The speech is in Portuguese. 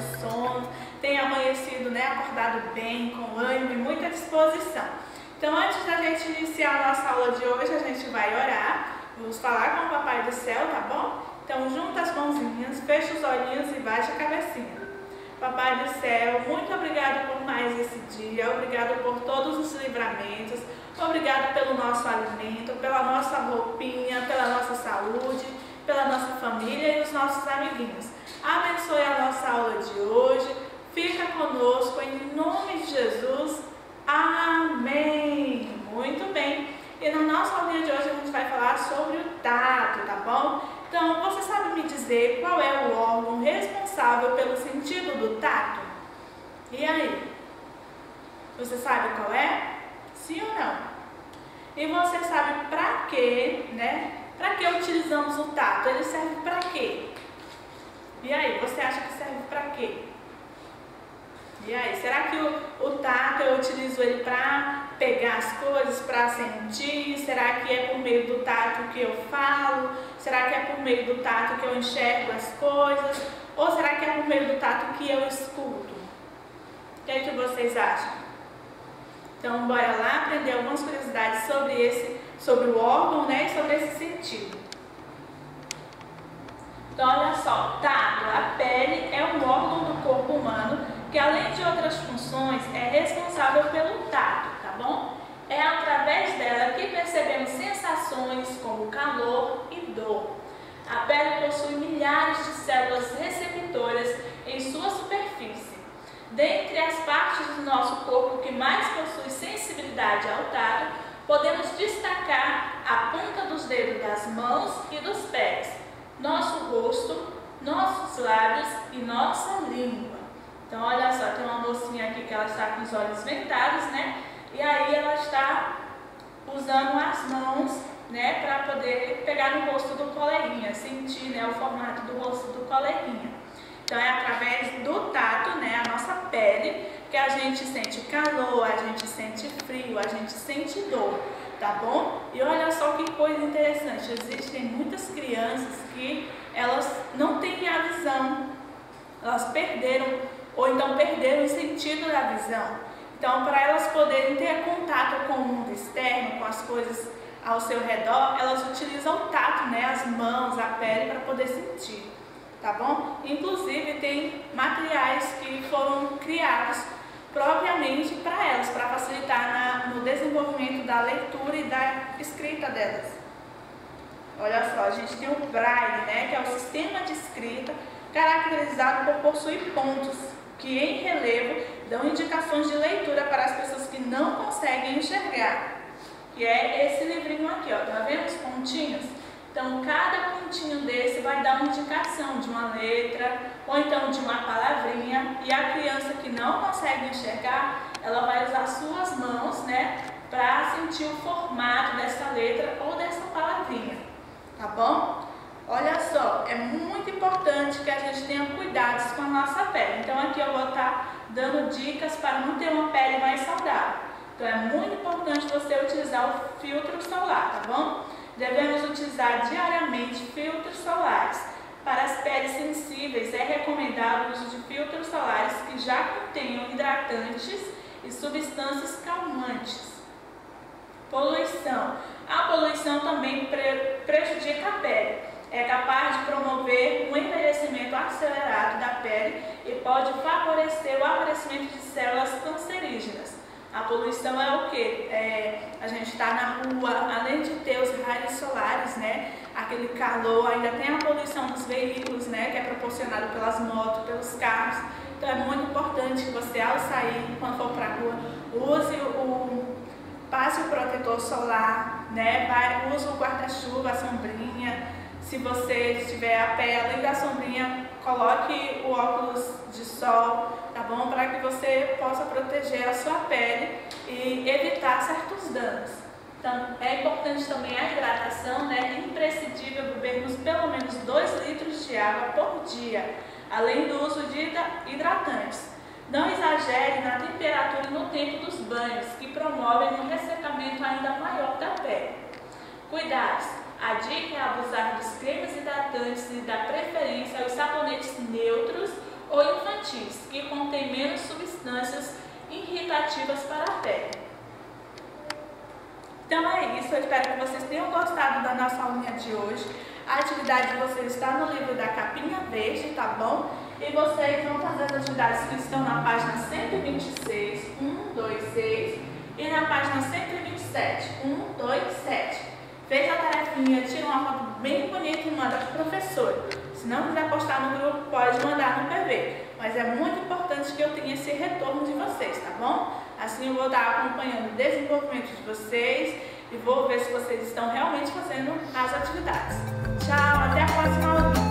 de sono, tenha amanhecido, né, acordado bem, com ânimo e muita disposição. Então, antes da gente iniciar a nossa aula de hoje, a gente vai orar. Vamos falar com o Papai do Céu, tá bom? Então, junta as mãozinhas, fecha os olhinhos e baixa a cabecinha. Papai do Céu, muito obrigado por mais esse dia, obrigado por todos os livramentos, obrigado pelo nosso alimento, pela nossa roupinha, pela nossa saúde, pela nossa família e os nossos amiguinhos. Abençoe a nossa aula de hoje, fica conosco em nome de Jesus. Amém. Muito bem. E na nossa aulinha de hoje a gente vai falar sobre o tato, tá bom? Então, você sabe me dizer qual é o órgão responsável pelo sentido do tato? E aí? Você sabe qual é? Sim ou não? E você sabe para quê, né? Para que utilizamos o tato? Ele serve para quê? E aí, você acha que serve para quê? E aí, será que o tato eu utilizo ele para pegar as coisas, para sentir? Será que é por meio do tato que eu falo? Será que é por meio do tato que eu enxergo as coisas? Ou será que é por meio do tato que eu escuto? O que é que vocês acham? Então, bora lá aprender algumas curiosidades sobre o órgão, né, e sobre esse sentido. Então, olha só, tato, a pele é um órgão do corpo humano que, além de outras funções, é responsável pelo tato, tá bom? É através dela que percebemos sensações como calor e dor. A pele possui milhares de células receptoras em sua superfície. Dentre as partes do nosso corpo que mais possui sensibilidade ao tato, podemos destacar a ponta dos dedos das mãos e dos pés, nosso rosto, nossos lábios e nossa língua. Então, olha só, tem uma mocinha aqui que ela está com os olhos vendados, né? E aí ela está usando as mãos, né, para poder pegar no rosto do coleguinha, sentir, né, o formato do rosto do coleguinha. Então, é através do tato, né, a nossa pele, que a gente sente calor, a gente sente frio, a gente sente dor, tá bom? E olha só que coisa interessante, existem muitas crianças que elas não têm a visão, elas perderam ou então perderam o sentido da visão. Então, para elas poderem ter contato com o mundo externo, com as coisas ao seu redor, elas utilizam o tato, né, as mãos, a pele, para poder sentir, tá bom? Inclusive, tem materiais que foram criados propriamente para elas, para facilitar no desenvolvimento da leitura e da escrita delas. Olha só, a gente tem o Braille, né, que é o sistema de escrita caracterizado por possuir pontos que em relevo dão indicações de leitura para as pessoas que não conseguem enxergar. Que é esse livrinho aqui, ó, tá vendo os pontinhos? Então, cada pontinho desse vai dar uma indicação de uma letra ou então de uma palavrinha, e a criança que não consegue enxergar, ela vai usar suas mãos, né, para sentir o formato dessa letra ou dessa palavrinha, tá bom? Olha só, é muito importante que a gente tenha cuidados com a nossa pele. Então, aqui eu vou estar dando dicas para manter uma pele mais saudável. Então, é muito importante você utilizar o filtro solar, tá bom? Devemos utilizar diariamente filtros solares. Para as peles sensíveis, é recomendado o uso de filtros solares que já contenham hidratantes e substâncias calmantes. Poluição. A poluição também prejudica a pele. É capaz de promover um envelhecimento acelerado da pele e pode favorecer o aparecimento de células cancerígenas. A poluição é o quê? A gente está na rua, além de ter os raios solares, né, aquele calor, ainda tem a poluição dos veículos, né, que é proporcionado pelas motos, pelos carros. Então é muito importante que você, ao sair, quando for para a rua, passe o protetor solar, né, use o guarda-chuva, a sombrinha. Se você estiver a pé, além da sombrinha, coloque o óculos de sol, tá bom? Para que você possa proteger a sua pele e evitar certos danos. Então, é importante também a hidratação, né? É imprescindível bebermos pelo menos 2 litros de água por dia, além do uso de hidratantes. Não exagere na temperatura e no tempo dos banhos, que promovem um ressecamento ainda maior da pele. Cuidados. A dica é abusar dos cremes hidratantes e dar preferência aos sabonetes neutros ou infantis. infantis, que contém menos substâncias irritativas para a pele. Então é isso, eu espero que vocês tenham gostado da nossa aulinha de hoje. A atividade de vocês está no livro da capinha verde, tá bom? E vocês vão fazer as atividades que estão na página 126, 1, 2, 6 e na página 127, 1, 2, 7. Fez a tarefinha, tira uma foto bem bonita e manda para o professor. Se não quiser postar no grupo, pode mandar no PV. Mas é muito importante que eu tenha esse retorno de vocês, tá bom? Assim eu vou estar acompanhando o desenvolvimento de vocês e vou ver se vocês estão realmente fazendo as atividades. Tchau, até a próxima aula.